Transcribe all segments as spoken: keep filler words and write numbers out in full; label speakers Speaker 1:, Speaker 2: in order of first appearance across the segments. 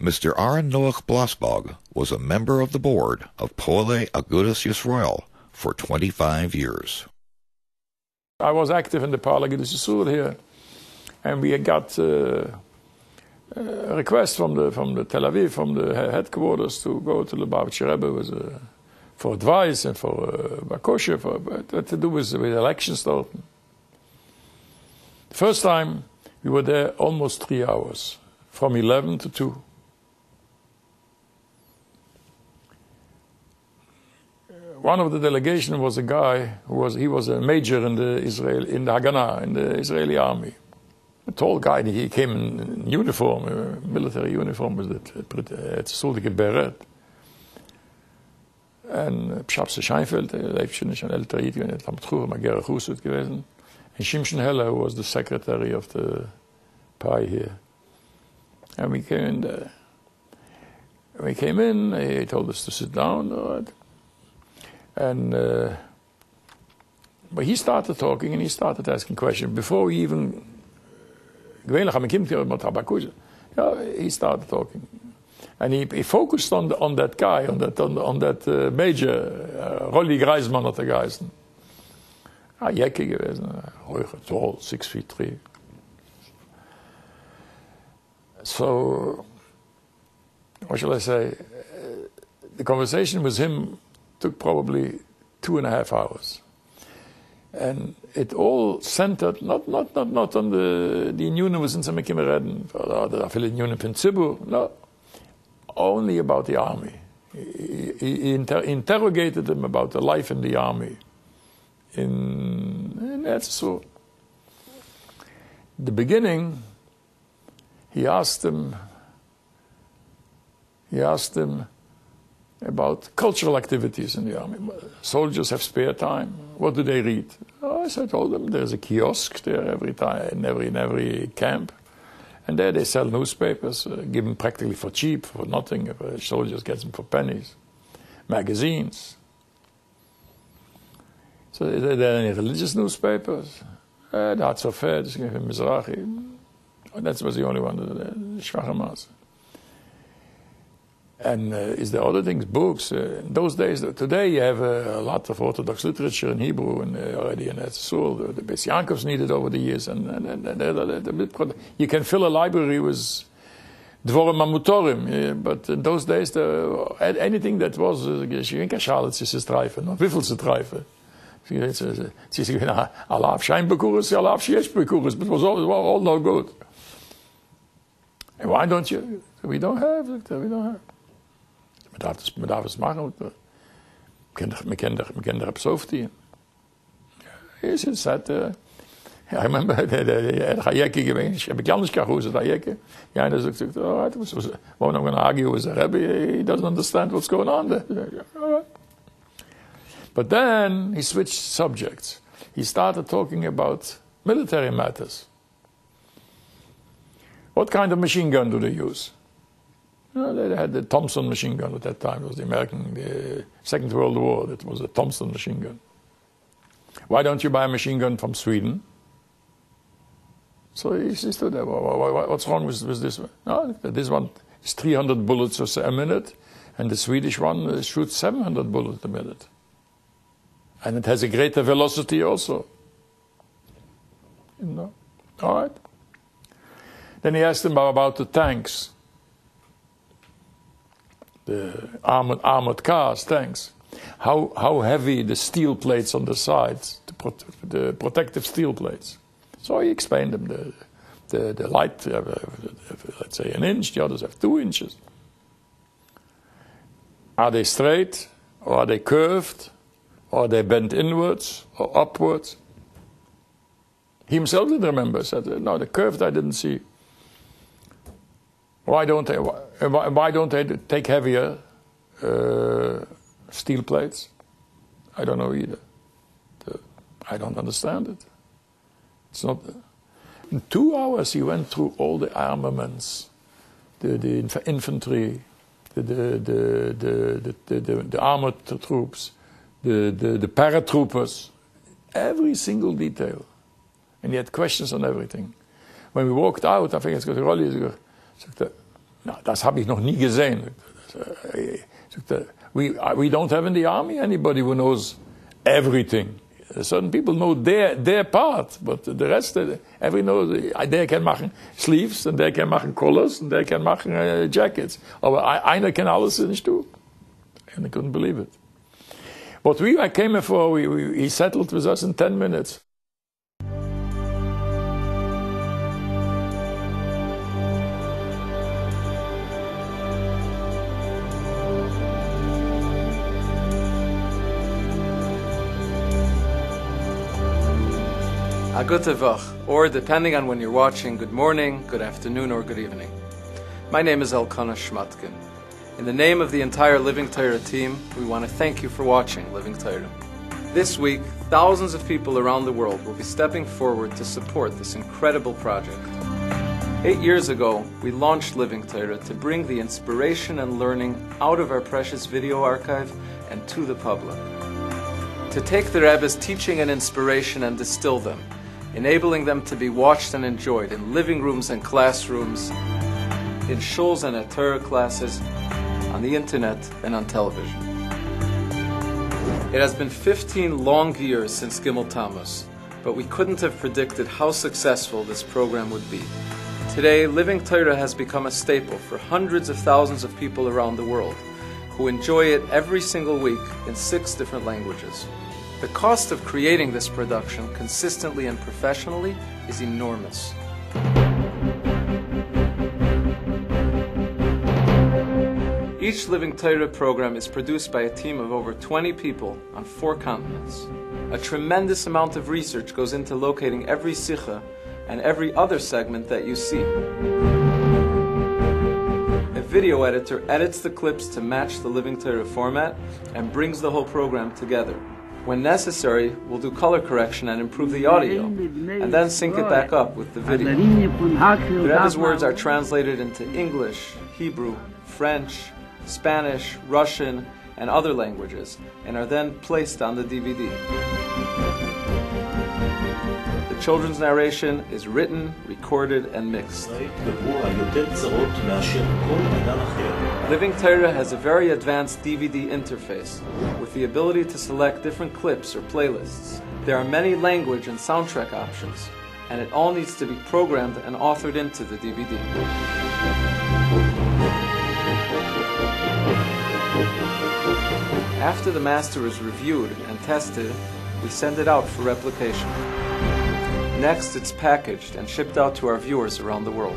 Speaker 1: Mister Aaron Noach Blasbog was a member of the board of Poale Agudas Yisrael for twenty-five years.
Speaker 2: I was active in the Poale Agudas Yisrael here, and we got uh, a request from the from the Tel Aviv, from the headquarters, to go to the Lubavitcher Rebbe with, uh, for advice and for uh, Bakoshe, for what to do with, with elections. The first time we were there almost three hours, from eleven to two. One of the delegation was a guy who was he was a major in the Israel in the Haganah, in the Israeli army. A tall guy. He came in uniform, uh, military uniform with that tzuldige beret. En Pshapse Scheinfeld, er leeft schon nicht ein älterer Jid, er hat mit Chur, Magera Chusut gewesen. And Shimshon Heller, who was the secretary of the P I here. And we came in there. We came in, he told us to sit down. Right? And uh, but he started talking and he started asking questions before he even. Yeah, he started talking, and he, he focused on the, on that guy, on that on, on that uh, major uh, Rolli Greismann hat er geheißen. Ah, Jecke gewesen, hoch, tall, six feet three. So, what shall I say? The conversation with him took probably two and a half hours, and it all centered not not not not on the the Inyonim was in some reden, or the Inyonim from Tzibur, no, only about the army. He, he inter interrogated him about the life in the army. In, in Eretz Yisrael. The beginning, he asked him. He asked him about cultural activities in the army. Soldiers have spare time. What do they read? Oh, I told them there's a kiosk there every time, in every, in every camp. And there they sell newspapers, uh, given practically for cheap, for nothing. If a soldier gets them for pennies. Magazines. So are there any religious newspapers? Uh, the Hatz Sofer, the Mizrahi. Oh, that was the only one, the Schwache Masse. And uh, is there other things, books? Uh, in those days, today you have uh, a lot of Orthodox literature in Hebrew and uh, already in Eretz Yisrael. The, the Beis Yankov's needed over the years, and, and, and, and they're, they're, they're, you can fill a library with Dvorim Amutorim. Yeah, but in those days, the, anything that was Shirinka Shalit is Streife, no Wiffelse Streife. It's a Alav Scheinbekurus, Alav Shiesh but it was all, it was all no good. And why don't you? We don't have it. We don't have. We darf we darf es machen. We can, we can, we can er op zoftie. He said, uh, I remember, er had Jekke geweest. Heb ik anders gehoord dat Jekke. Ja, en dan zegt hij, all right, well, I'm going to argue with the Rebbe. He doesn't understand what's going on there. All right. But then he switched subjects. He started talking about military matters. What kind of machine gun do they use? Well, they had the Thompson machine gun at that time. It was the American, the Second World War. It was a Thompson machine gun. Why don't you buy a machine gun from Sweden? So he stood there. What's wrong with, with this one? No, this one is three hundred bullets a minute, and the Swedish one shoots seven hundred bullets a minute. And it has a greater velocity also. You know? All right. Then he asked him about the tanks. The armored, armored cars, tanks. How, how heavy the steel plates on the sides, the, pro the protective steel plates. So he explained them. The, the, the light, uh, let's say an inch, the others have two inches. Are they straight, or are they curved? Or they bent inwards or upwards. He himself didn't remember. He said, no, the curved I didn't see. Why don't they, why, why don't they take heavier uh, steel plates? I don't know either. The, I don't understand it. It's not. In two hours he went through all the armaments, the, the inf infantry, the, the, the, the, the, the, the armored troops, The, the, the paratroopers, every single detail. And he had questions on everything. When we walked out, I think it's got a rollie, Na, das habe ich noch nie gesehen. We, we don't have in the army anybody who knows everything. Certain people know their, their part, but the rest, every knows, der kann machen sleeves, und der kann machen collars, und der kann machen uh, jackets. Aber einer kann alles nicht tun. And I couldn't believe it. What we came for, we, we, he settled with us in ten minutes.
Speaker 3: A gute Woche, or depending on when you're watching, good morning, good afternoon, or good evening. My name is Elkanah Shmatkin. In the name of the entire Living Torah team, we want to thank you for watching Living Torah. This week, thousands of people around the world will be stepping forward to support this incredible project. Eight years ago, we launched Living Torah to bring the inspiration and learning out of our precious video archive and to the public. To take the Rebbe's teaching and inspiration and distill them, enabling them to be watched and enjoyed in living rooms and classrooms, in shuls and at Torah classes, on the internet and on television. It has been fifteen long years since Gimel Tammuz, but we couldn't have predicted how successful this program would be. Today, Living Torah has become a staple for hundreds of thousands of people around the world who enjoy it every single week in six different languages. The cost of creating this production consistently and professionally is enormous. Each Living Torah program is produced by a team of over twenty people on four continents. A tremendous amount of research goes into locating every sicha and every other segment that you see. A video editor edits the clips to match the Living Torah format and brings the whole program together. When necessary, we'll do color correction and improve the audio, and then sync it back up with the video. The Rebbe's words are translated into English, Hebrew, French, Spanish, Russian, and other languages, and are then placed on the D V D. The children's narration is written, recorded, and mixed. Living Torah has a very advanced D V D interface with the ability to select different clips or playlists. There are many language and soundtrack options, and it all needs to be programmed and authored into the D V D. After the master is reviewed and tested, we send it out for replication. Next, it's packaged and shipped out to our viewers around the world.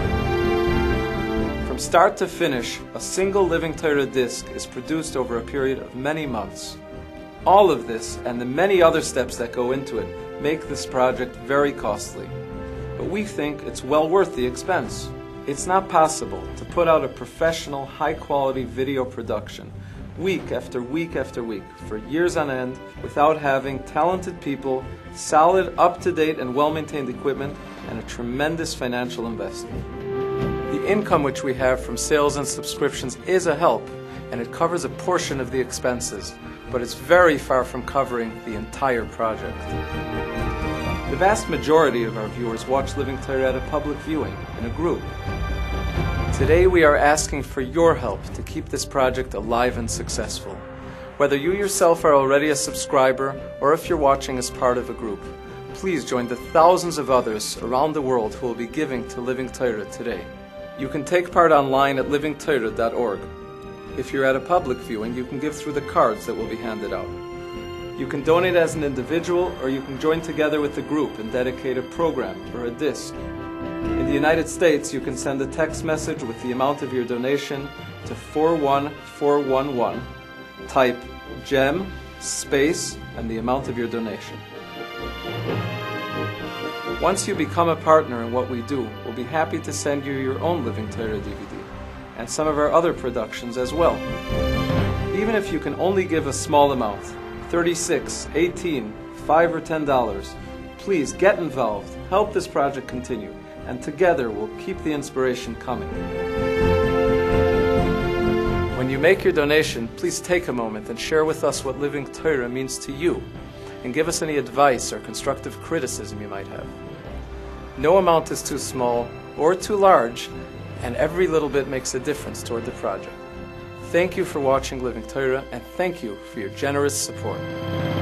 Speaker 3: From start to finish, a single Living Torah disc is produced over a period of many months. All of this, and the many other steps that go into it, make this project very costly. But we think it's well worth the expense. It's not possible to put out a professional, high-quality video production week after week after week, for years on end, without having talented people, solid, up-to-date and well-maintained equipment, and a tremendous financial investment. The income which we have from sales and subscriptions is a help, and it covers a portion of the expenses, but it's very far from covering the entire project. The vast majority of our viewers watch Living Torah at a public viewing, in a group. Today we are asking for your help to keep this project alive and successful. Whether you yourself are already a subscriber or if you're watching as part of a group, please join the thousands of others around the world who will be giving to Living Torah today. You can take part online at living torah dot org. If you're at a public viewing, you can give through the cards that will be handed out. You can donate as an individual, or you can join together with the group and dedicate a program or a disc. In the United States, you can send a text message with the amount of your donation to four one four one one. Type GEM, space, and the amount of your donation. Once you become a partner in what we do, we'll be happy to send you your own Living Torah D V D, and some of our other productions as well. Even if you can only give a small amount, thirty-six, eighteen, five or ten dollars, please get involved, help this project continue, and together we'll keep the inspiration coming. When you make your donation, please take a moment and share with us what Living Torah means to you, and give us any advice or constructive criticism you might have. No amount is too small or too large, and every little bit makes a difference toward the project. Thank you for watching Living Torah, and thank you for your generous support.